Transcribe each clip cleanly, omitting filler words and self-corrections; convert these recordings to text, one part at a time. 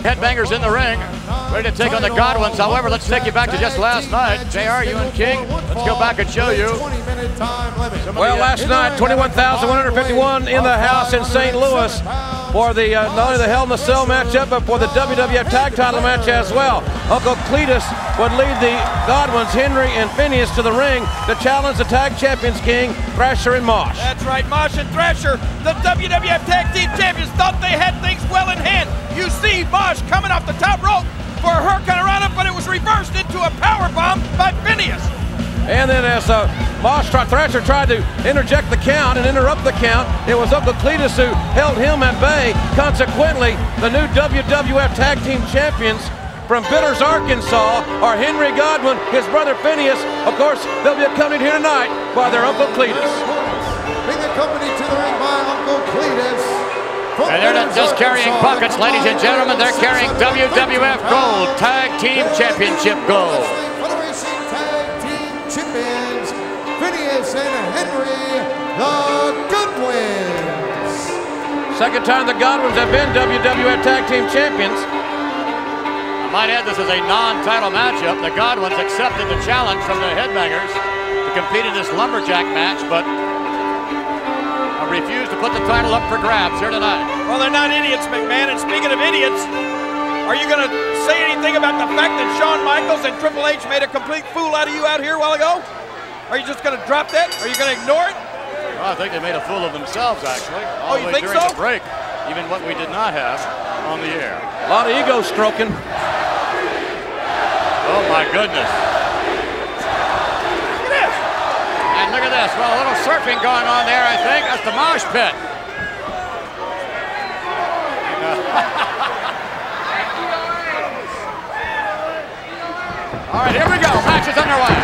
Headbangers in the ring, ready to take on the Godwinns. However, let's take you back to just last night. JR, you and King, let's go back and show you. Well, last night, 21,151 in the house in St. Louis for the not only the Hell in a Cell matchup, but for the WWF Tag Title match as well. Uncle Cletus would lead the Godwinns, Henry and Phineas, to the ring to challenge the Tag Champions, King, Thrasher and Mosh. That's right, Mosh and Thrasher, the WWF Tag Team Champions, thought they had things well in hand. You see Mosh coming off the top rope for a Hurricane Run-Up, but it was reversed into a powerbomb by Phineas. And then as Thrasher tried to interject the count and interrupt the count, it was Uncle Cletus who held him at bay. Consequently, the new WWF Tag Team Champions from Bitters, Arkansas, are Henry Godwinn, his brother Phineas. Of course, they'll be accompanied here tonight by their Uncle Cletus. Being accompanied to the ring by Uncle Cletus. And they're not just carrying buckets, ladies and gentlemen. They're carrying WWF Gold Tag Team Championship Gold. Federation Tag Team Champions, Phineas and Henry, the Godwinns. Second time the Godwinns have been WWF Tag Team Champions. I might add, this is a non-title matchup. The Godwinns accepted the challenge from the Headbangers to compete in this Lumberjack match, but refused to put the title up for grabs here tonight. Well, they're not idiots, McMahon. And speaking of idiots, are you going to say anything about the fact that Shawn Michaels and Triple H made a complete fool out of you out here a while ago? Are you just going to drop that? Are you going to ignore it? Well, I think they made a fool of themselves, actually. Oh, you think so? During the break, even what we did not have on the air. A lot of ego stroking. Oh, my goodness. And look at this. Well, a little surfing going on there, I think. That's the mosh pit. All right, here we go. Match is underway.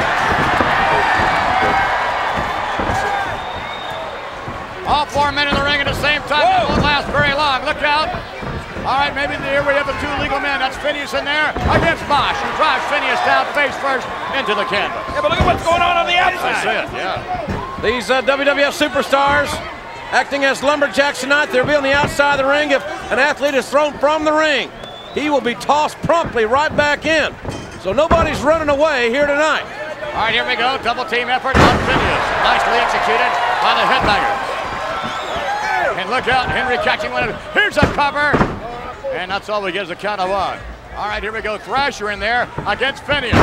All 4 men in the ring at the same time. It won't last very long. Look out. All right, maybe here we have the two legal men. That's Phineas in there against Mosh, who drives Phineas down face first into the canvas. Yeah, but look at what's going on the outside. That's it, yeah. These WWF superstars acting as lumberjacks tonight. They'll be on the outside of the ring. If an athlete is thrown from the ring, he will be tossed promptly right back in. So nobody's running away here tonight. All right, here we go. Double team effort on Phineas. Nicely executed by the Headbangers. And look out, Henry catching one of them. Here's a cover. And that's all we get is a count of one. All right, here we go. Thrasher in there against Phineas.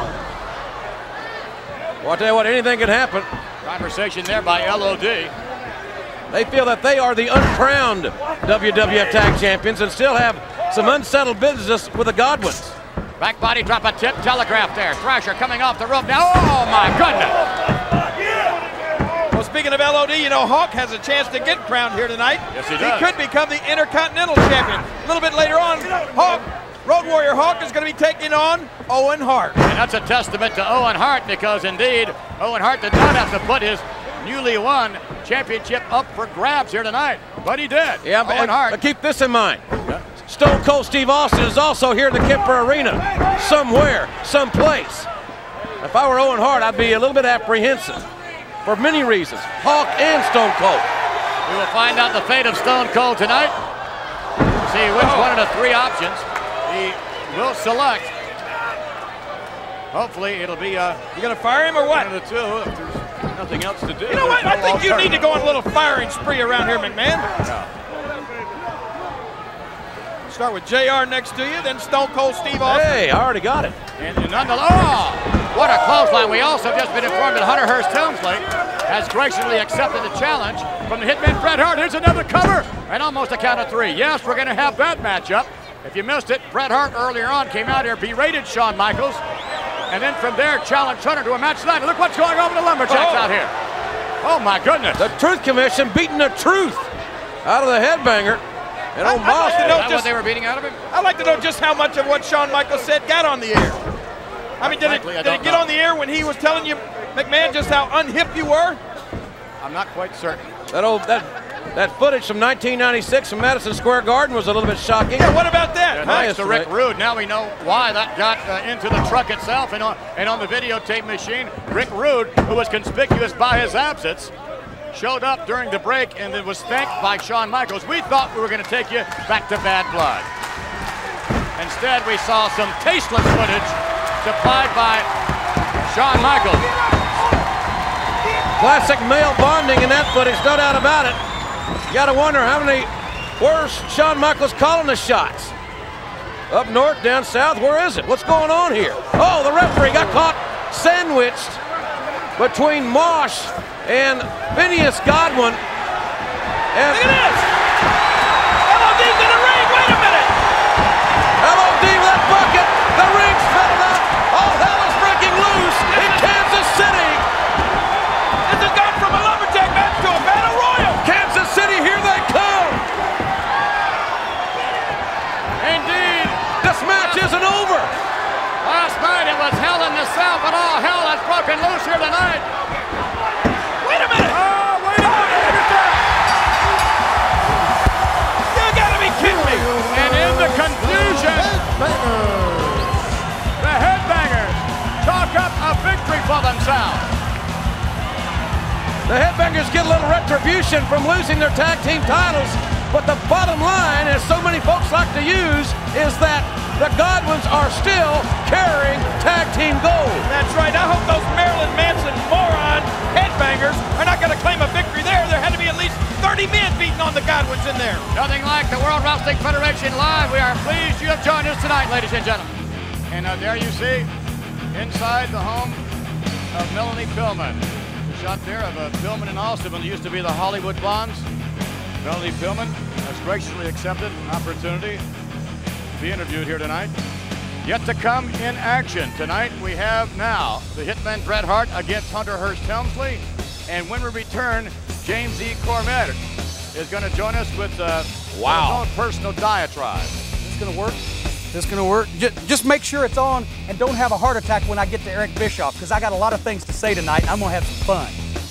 Well, I'll tell you what, anything can happen. Conversation there by LOD. They feel that they are the uncrowned WWF Tag Champions and still have some unsettled business with the Godwinns. Back body drop, a tip telegraph there. Thrasher coming off the rope now. Oh, my goodness. Well, speaking of LOD, you know Hawk has a chance to get crowned here tonight. Yes, he does. He could become the Intercontinental Champion. A little bit later on, Road Warrior Hawk is going to be taking on Owen Hart. And that's a testament to Owen Hart, because indeed, Owen Hart did not have to put his newly won championship up for grabs here tonight, but he did. Yeah, but keep this in mind. Stone Cold Steve Austin is also here in the Kemper Arena, somewhere, someplace. If I were Owen Hart, I'd be a little bit apprehensive for many reasons, Hawk and Stone Cold. We will find out the fate of Stone Cold tonight. See which one of the three options he will select. Hopefully it'll be you gonna fire him or what? One of the two, if there's nothing else to do. You know what? I think you need to go on a little firing spree around here, McMahon. Yeah. Start with JR next to you, then Stone Cold Steve Austin. Hey, I already got it. And nonetheless, oh, what a clothesline. We also just been informed that Hunter Hearst Helmsley has graciously accepted the challenge from the Hitman Bret Hart. Here's another cover, and almost a count of three. Yes, we're going to have that matchup. If you missed it, Bret Hart earlier on came out here, berated Shawn Michaels, and then from there challenged Hunter to a match tonight. Look what's going on with the Lumberjacks out here. Oh my goodness. The Truth Commission beating the truth out of the Headbanger. And I'd like to know just what they were beating out of him. I'd like to know just how much of what Shawn Michaels said got on the air. I mean, did it get on the air when he was telling you, McMahon, just how unhip you were? I'm not quite certain. That footage from 1996 from Madison Square Garden was a little bit shocking. Yeah, what about that? Yeah, thanks to Rick Rude. Now we know why that got into the truck itself and on the videotape machine. Rick Rude, who was conspicuous by his absence, showed up during the break and then was thanked by Shawn Michaels. We thought we were going to take you back to Bad Blood. Instead, we saw some tasteless footage supplied by Shawn Michaels. Classic male bonding in that footage, no doubt about it. You gotta wonder how many, where's Shawn Michaels calling the shots? Up north, down south, where is it? What's going on here? Oh, the referee got caught sandwiched between Mosh and Phineas Godwinn. And look at this! LOD's in the ring, wait a minute! LOD with that bucket, the ring's filled up. All hell is breaking loose in Kansas City. This has gone from a lumberjack match to a battle royal! Kansas City, here they come! Indeed. This match isn't over. Last night it was hell in the South, but all hell has broken loose here tonight. Wait a minute! Oh, wait a minute! Look at that! You gotta be kidding me! And in the confusion, the Headbangers chalk up a victory for themselves. The Headbangers get a little retribution from losing their tag team titles, but the bottom line, as so many folks like to use, is that the Godwinns are still carrying tag team gold. That's right. I hope those Marilyn Manson moron Headbangers are not going to claim a victory there. There had to be at least 30 men beating on the Godwinns in there. Nothing like the World Wrestling Federation Live. We are pleased you have joined us tonight, ladies and gentlemen. And there you see, inside the home of Melanie Pillman. Shot there of Pillman and Austin when they used to be the Hollywood Bonds. Melanie Pillman has graciously accepted an opportunity to be interviewed here tonight. Yet to come in action tonight, we have now the Hitman Bret Hart against Hunter Hearst Helmsley. And when we return, James E. Cornette is going to join us with his own personal diatribe. This gonna work? This gonna work? Just make sure it's on and don't have a heart attack when I get to Eric Bischoff, because I got a lot of things to say tonight and I'm gonna have some fun.